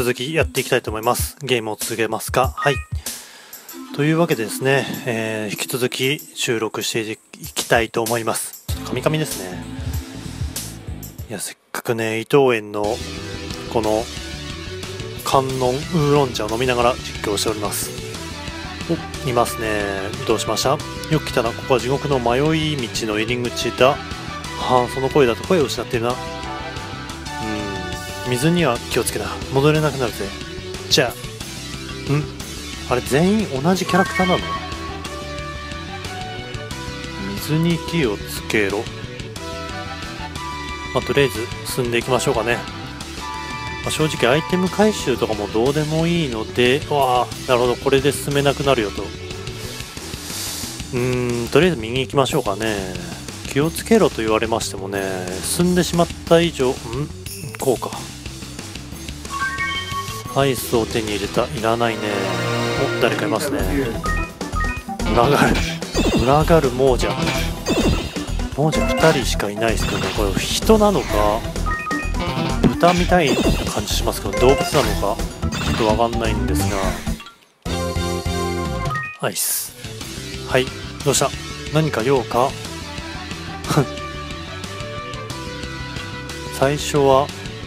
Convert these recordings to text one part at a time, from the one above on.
続きやっていきたいと思います。ゲームを続けますか？はい。というわけでですね、引き続き収録していきたいと思います。ちょっとカミカミですね。いや、せっかくね、伊藤園のこの観音ウーロン茶を飲みながら実況しております。お、いますね。どうしました？よく来たな。ここは地獄の迷い道の入り口だ。はあ、その声だと声を失っているな。水には気をつけな。戻れなくなるぜ。じゃあ、あれ全員同じキャラクターなの？水に気をつけろ。まあ、とりあえず進んでいきましょうかね。まあ、正直アイテム回収とかもどうでもいいので、わあ、なるほど、これで進めなくなるよと。とりあえず右行きましょうかね。気をつけろと言われましてもね、進んでしまった以上、こうか。アイスを手に入れた。いらないね。お、誰かいますね。群がる亡者2人しかいないですけどね。これ人なのか豚みたいな感じしますけど、動物なのかちょっとわかんないんですが。アイス。はい、どうした？何か用か？最初は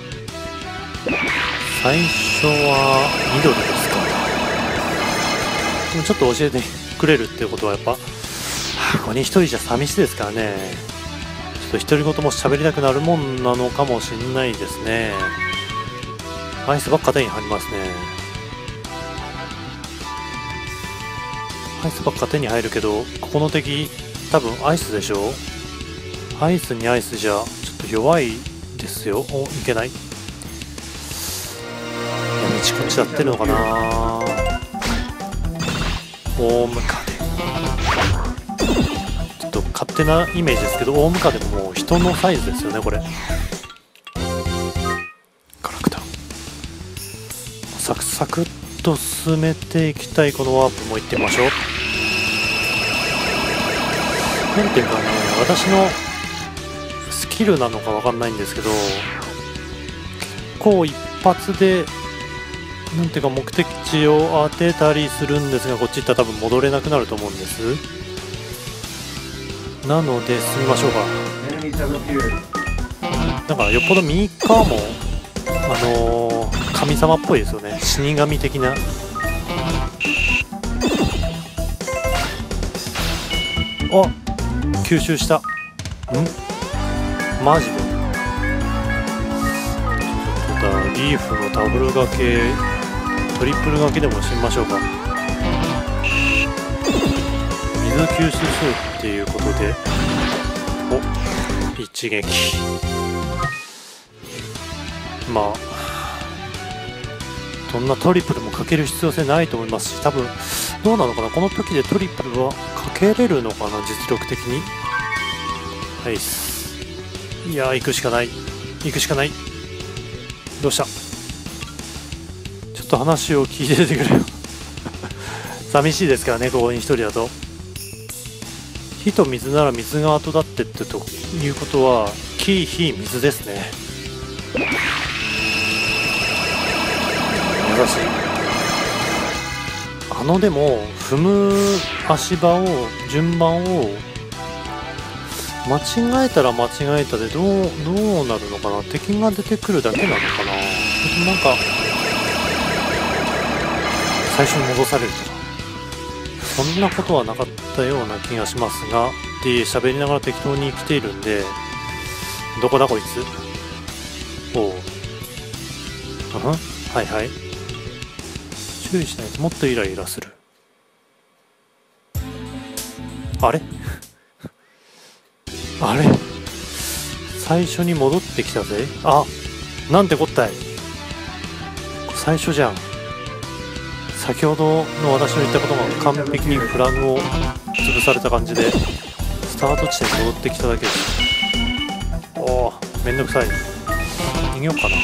緑ですか。でもちょっと教えてくれるっていうことはやっぱ、ここに一人じゃ寂しいですからね。ちょっと独り言も喋りたくなるもんなのかもしんないですね。アイスばっか手に入りますね。アイスばっか手に入るけど、ここの敵多分アイスでしょ。アイスにアイスじゃちょっと弱いですよ。お、いけない。こっちやってるのかな。オウムカデ、ちょっと勝手なイメージですけど、オウムカデももう人のサイズですよねこれ。ガラクタサクサクっと進めていきたい。このワープも行ってみましょう。なんていうかね、私のスキルなのかわかんないんですけど、結構一発でなんていうか目的地を当てたりするんですが、こっち行ったら多分戻れなくなると思うんです。なので進みましょうか。なんかよっぽどミーカーも神様っぽいですよね。死神的な。あ、吸収した。マジで。リーフのダブル掛け、トリプル掛けでもしてみましょうか。水吸収するっていうことで、お、一撃。まあそんなトリプルもかける必要性ないと思いますし、多分どうなのかな、この時でトリプルはかけれるのかな、実力的に。はい、いやー、行くしかない。どうした？ちょっと話を聞いててくれよ。寂しいですからね、ここに一人だと。火と水なら水が後だってってということは、火水ですね。優しい。でも踏む足場を順番を間違えたら間違えたでどうなるのかな。敵が出てくるだけなのかな。なんか最初に戻されるとか、そんなことはなかったような気がしますが、って喋りながら適当に来ているんで、どこだこいつ。おう、はいはい、注意しないともっとイライラする。あれあれ、最初に戻ってきたぜ。あ、なんてこったい。最初じゃん。先ほどの私の言ったことが完璧にフラグを潰された感じで、スタート地点に戻ってきただけです。おお、めんどくさい。逃げようかな。い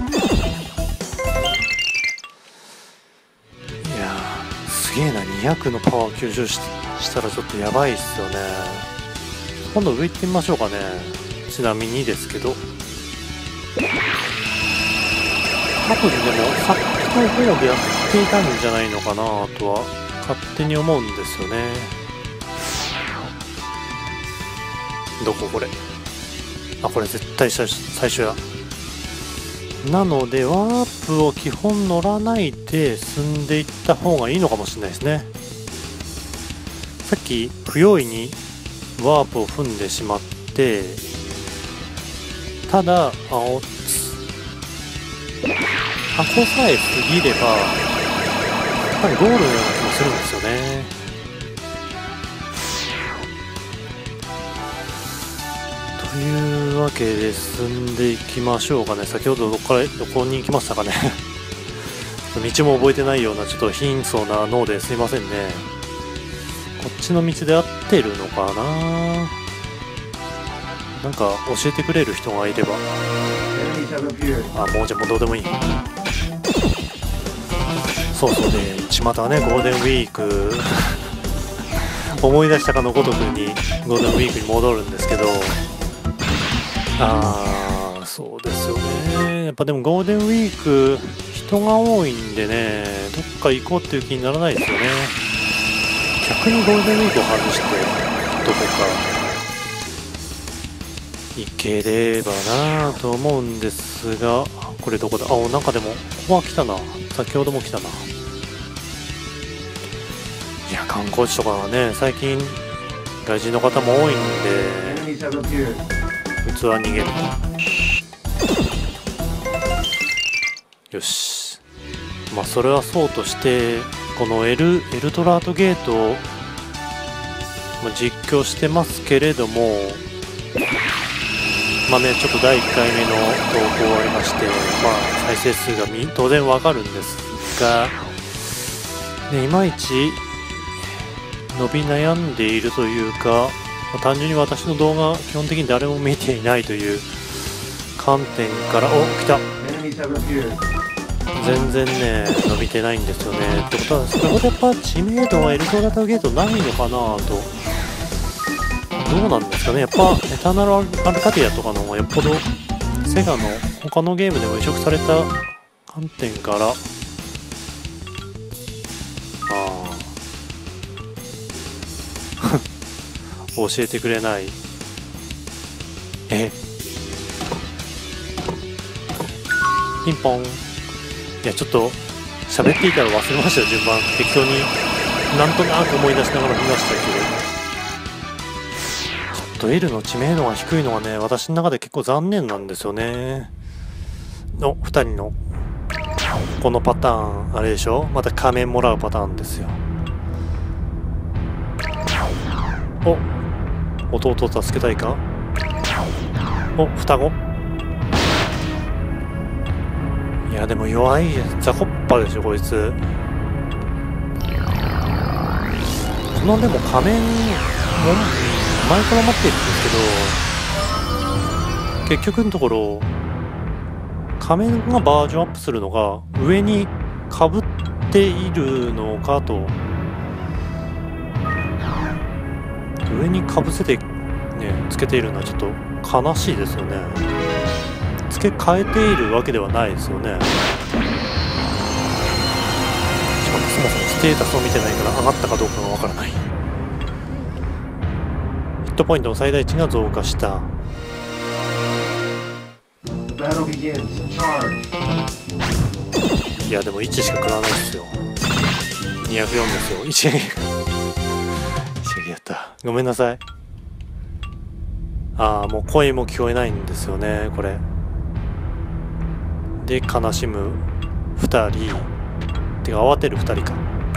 やー、すげえな。200のパワー吸収したらちょっとやばいっすよね。今度上行ってみましょうかね。ちなみにですけど、 多分でもさっきの方でやっていたんじゃないのかなとは勝手に思うんですよね。どここれ、あ、これ絶対最初や。なのでワープを基本乗らないで進んでいった方がいいのかもしれないですね。さっき不用意にワープを踏んでしまって、ただ箱さえ過ぎれば多分ゴールのような気もするんですよね。というわけで進んでいきましょうかね。先ほどどこに行きましたかね道も覚えてないようなちょっと貧相な脳ですいませんね。こっちの道で合ってるのかな。なんか教えてくれる人がいれば。あ、もうじゃあもうどうでもいい。そうそうで、巷はねゴールデンウィーク思い出したかのごとくにゴールデンウィークに戻るんですけど、そうですよね。やっぱでもゴールデンウィーク人が多いんでね、どっか行こうっていう気にならないですよね。逆にゴールデンウィークを外してどこか行ければなぁと思うんですが、これどこだ。なんかでもここは来たな。先ほども来たな。いや、観光地とかはね最近外人の方も多いんで普通は逃げる。よし、まあそれはそうとして、このエルドラードゲートを実況してますけれども、まあね、ちょっと第1回目の投稿がありまして、まあ再生数が当然わかるんですが、ね、いまいち伸び悩んでいるというか、単純に私の動画基本的に誰も見ていないという観点から、来た。全然ね伸びてないんですよね。ってことはそれほどやっぱ知名度はエルドラドゲートないのかなと。どうなんですかね。やっぱエターナルアルカディアとかの方がよっぽどセガの他のゲームでも移植された観点から教えてくれない。ピンポン。いや、ちょっと喋っていたら忘れましたよ。順番適当になんとなく思い出しながら見ましたけど、ちょっと L の知名度が低いのがね私の中で結構残念なんですよね。2人のこのパターンあれでしょ。また仮面もらうパターンですよ。弟を助けたいか。双子。いやでも弱いザコッパでしょこいつ。このでも仮面も前から持ってるんですけど、結局のところ仮面がバージョンアップするのが上にかぶっているのかと。上にかぶせてねつけているのはちょっと悲しいですよね。付け替えているわけではないですよね。しかもそもそもステータスを見てないから上がったかどうかがわからない。ヒットポイントの最大値が増加した。いやでも1しか食らわないですよ。204ですよ。1やった。ごめんなさい。もう声も聞こえないんですよねこれで。悲しむ2人てか慌てる2人か。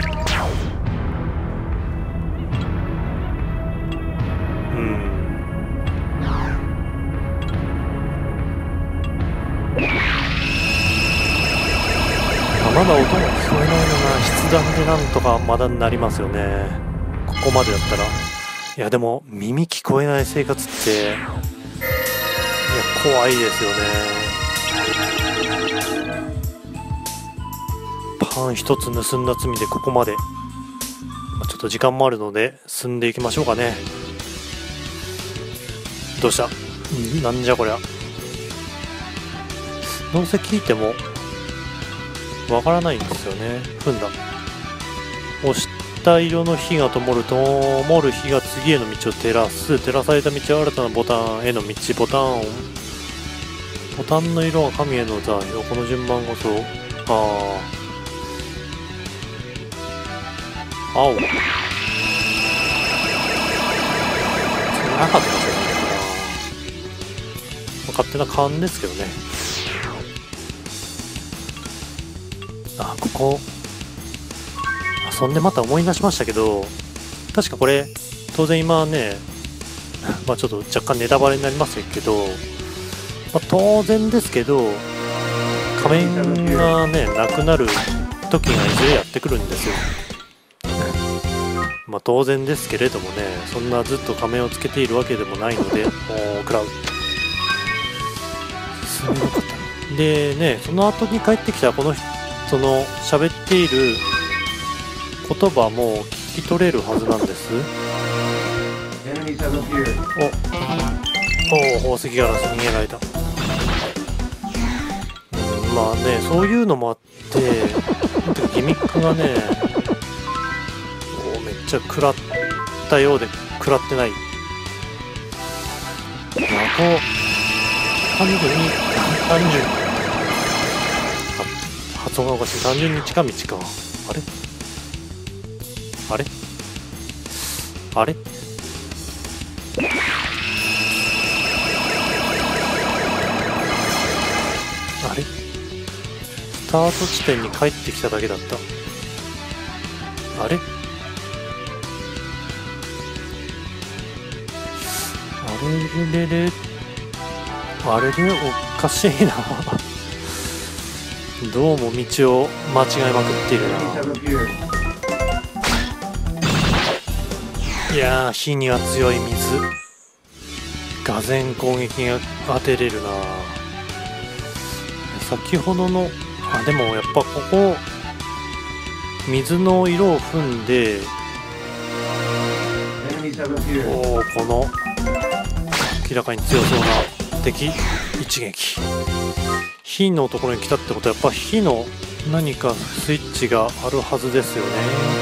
まだ音が聞こえないのが筆談でなんとかまだなりますよね。ここまでだったら。いやでも耳聞こえない生活っていや怖いですよね。パン一つ盗んだ罪でここまで。ちょっと時間もあるので進んでいきましょうかね。どうした？なんじゃこりゃ。どうせ聞いてもわからないんですよね。踏んだ。押した色の火が灯る。灯る火が次への道を照らす。照らされた道は新たなボタンへの道。ボタンの色は神への座。この順番こそ。青。なかったですよね。勝手な勘ですけどね。ここそんでまた思い出しましたけど、確かこれ当然今ねちょっと若干ネタバレになりますけど、当然ですけど仮面がねなくなる時がいずれやってくるんですよ。当然ですけれどもね、そんなずっと仮面をつけているわけでもないので、食らう。進めなかったでね、その後に帰ってきたこのその喋っている言葉も聞き取れるはずなんです。宝石ガラスに逃げられた。そういうのもあってギミックがねめっちゃ食らったようで食らってない。単純発音がおかしい。単純に近道か。あれあれスタート地点に帰ってきただけだった。あれおかしいなどうも道を間違えまくっているな。いやー、火には強い水。がぜん攻撃が当てれるな。先ほどのでもやっぱここ水の色を踏んでこの明らかに強そうな敵一撃。火のところに来たってことはやっぱ火の何かスイッチがあるはずですよね。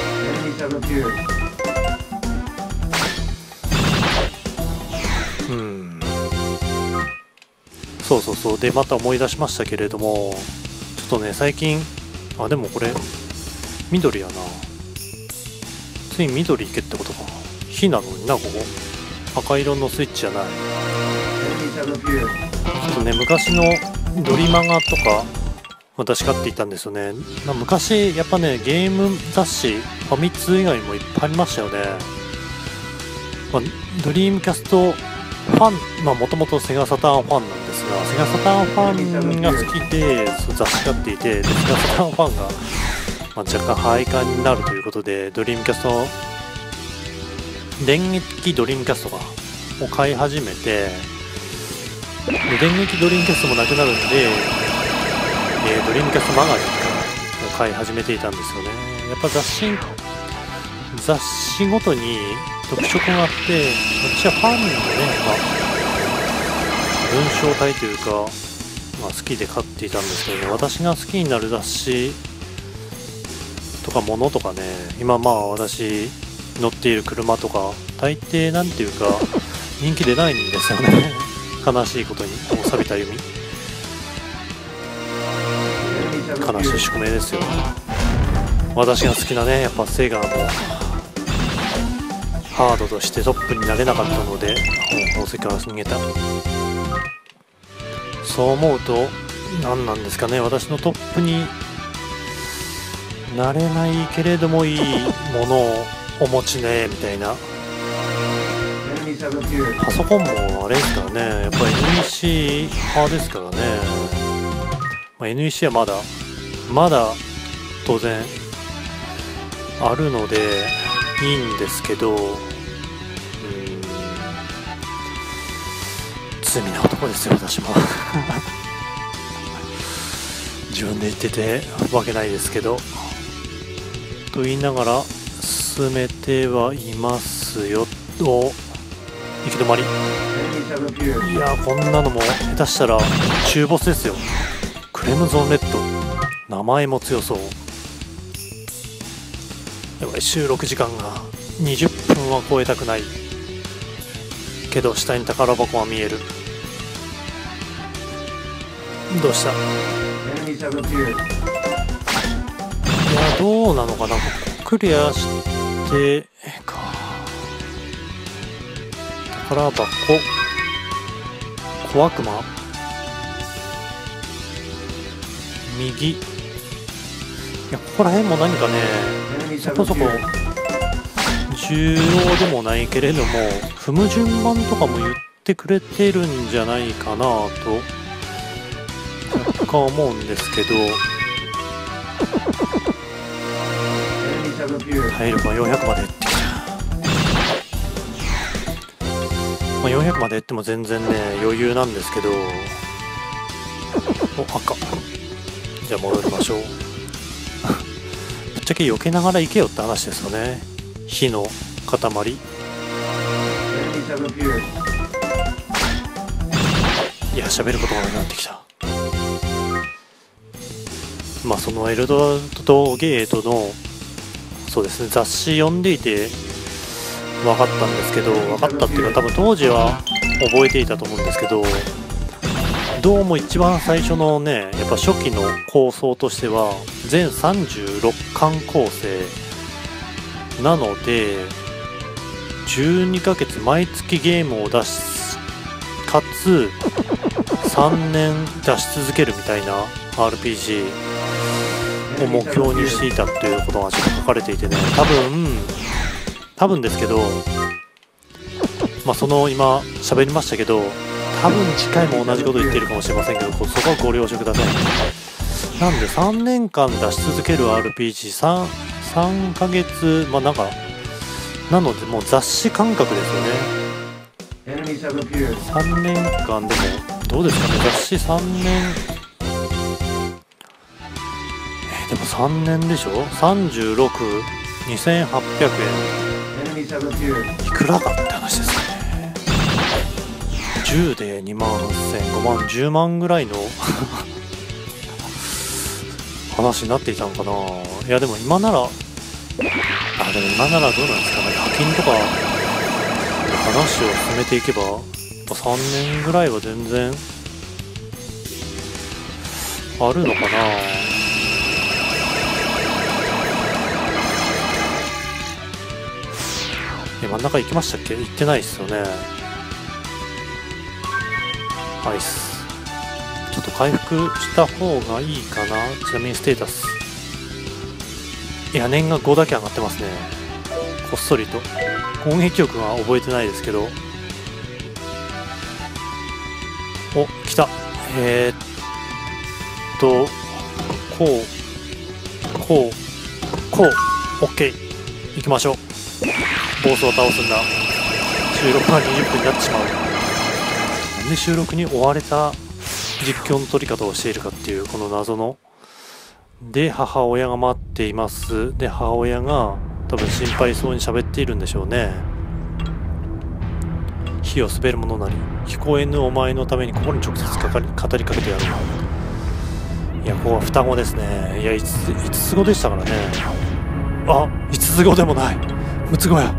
そうでまた思い出しましたけれども、ちょっとね最近でもこれ緑やな。ついに緑いけってことか。火なのにな。ここ赤色のスイッチじゃない。ちょっとね昔のドリマガとか私買っていたんですよね。昔やっぱねゲーム雑誌ファミ通以外にもいっぱいありましたよね。ドリームキャストファンもともとセガサターンファンなんですが、セガサターンファンが好きで雑誌買っていて、セガサターンファンが、若干廃刊になるということでドリームキャスト電撃ドリームキャストを買い始めて、電撃ドリームキャストもなくなるんで、ドリームキャストマガジンを買い始めていたんですよね。やっぱ雑誌ごとに特色があって、私はファンのね、文章体というか、好きで買っていたんですけどね、私が好きになる雑誌とかものとかね、今私乗っている車とか大抵なんていうか人気出ないんですよね悲しいことに。錆びた弓、悲しい宿命ですよ。私が好きなねやっぱセガもハードとしてトップになれなかったので宝石から逃げた。そう思うと何なんですかね、私のトップになれないけれどもいいものをお持ちねみたいな。パソコンもあれですからね、やっぱり NEC 派ですからね。NEC はまだ当然あるのでいいんですけど、罪な男ですよ私も自分で言っててわけないですけどと言いながら進めてはいますよ。行き止まり。いやこんなのも下手したら中ボスですよ。クレムゾンレッド名前も強そう。やばい、収録時間が20分は超えたくないけど、下に宝箱は見える。どうした？いや、どうなのかな。クリアしてか。宝箱、小悪魔、右。いや、ここら辺も何かね、そこそこ重要でもないけれども、踏む順番とかも言ってくれてるんじゃないかなと若干思うんですけど、体力は400まで減ってきた。まあ、400まで減っても全然ね余裕なんですけど、お、赤。じゃあ戻りましょう。ぶっちゃけ避けながら行けよって話ですよね。火の塊。いや、喋ることがなくなってきた。まあそのエルドラドゲートの、そうですね、雑誌読んでいて分かったんですけど、分かったっていうか多分当時は覚えていたと思うんですけど、どうも一番最初のね、やっぱ初期の構想としては全36巻構成なので、12ヶ月毎月ゲームを出し、かつ3年出し続けるみたいな RPG を目標にしていたということがちょっと書かれていてね、多分ですけど、まあその今喋りましたけど、多分次回も同じこと言ってるかもしれませんけど、そこはご了承ください。なんで3年間出し続ける RPG3 ヶ月、まあなんかなのでもう雑誌感覚ですよね。3年間でもどうですかね、雑誌3年、でも3年でしょ。36、2800円、いくらかって話ですよね。10で2万8000、5万、10万ぐらいの話になっていたのかな。いやでも今なら、でも今ならどうなんですかね、課金とか話を進めていけば3年ぐらいは全然あるのかな。真ん中行きましたっけ？行ってないっすよね。アイスちょっと回復した方がいいかな。ちなみにステータス、いや念が5だけ上がってますね。こっそりと攻撃力は覚えてないですけど、お、来た。こう OK、 行きましょう。ボスを倒すんだ。収録が20分になってしまう。なんで収録に追われた実況の取り方をしているかっていうこの謎の。で母親が待っています。で母親が多分心配そうに喋っているんでしょうね。火を滑るものなり聞こえぬお前のためにここに直接語りかけてやる。いや、ここは双子ですね。いや、5つ子でしたからね。あ、5つ子でもない、6つ子や。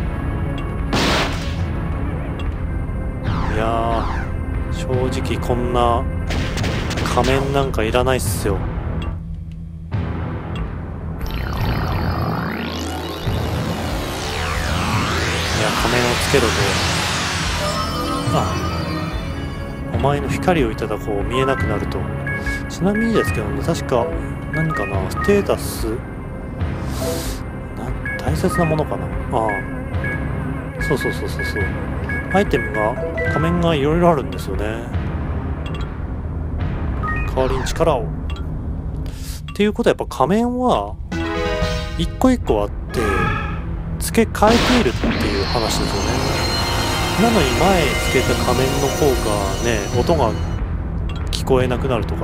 いやー、正直こんな仮面なんかいらないっすよ。いや、仮面をつけろと。あ、お前の光をいただこう、見えなくなると。ちなみにですけどね、確か何かな、ステータス大切なものかな。ああ、そうアイテムが、仮面がいろいろあるんですよね。代わりに力をっていうことは、やっぱ仮面は一個一個あって付け替えているっていう話ですよね。なのに前つけた仮面の効果ね、音が聞こえなくなるとか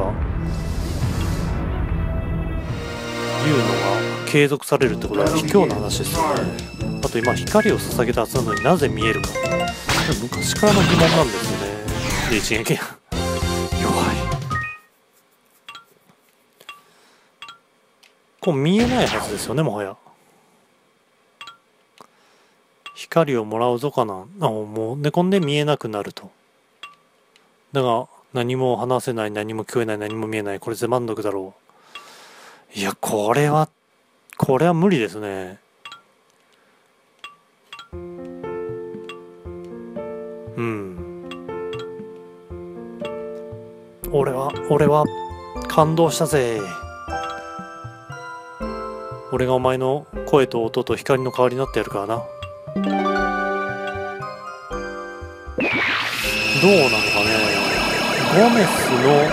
いうのが継続されるってことは卑怯な話ですよね。あと今光を捧げたはずなのになぜ見えるか、昔からの疑問なんですよね。で一撃弱い。 こう見えないはずですよね、もはや。光をもらうぞかな。もう寝込んで見えなくなると。だが、何も話せない、何も聞こえない、何も見えない。これで満足だろう。いや、これは無理ですね。うん。俺は、感動したぜ。俺がお前の声と音と光の代わりになってやるからな。どうなのかね。ゴメスの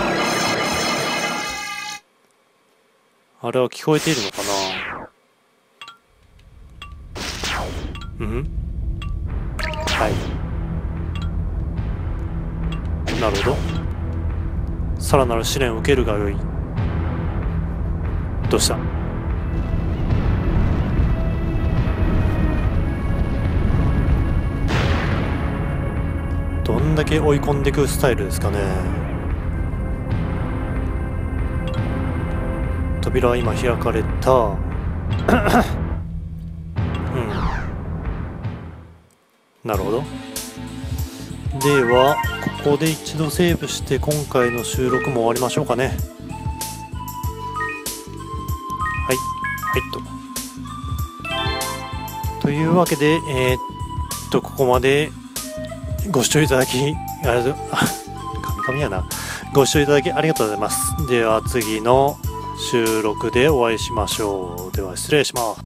あれは聞こえているのかな。はい。なるほど。さらなる試練を受けるがよい。どうした？どんだけ追い込んでいくスタイルですかね。扉は今開かれた。なるほど。ではここで一度セーブして今回の収録も終わりましょうかね。はいというわけでここまでご視聴いただき神々やな。ご視聴いただきありがとうございます。では次の収録でお会いしましょう。では失礼します。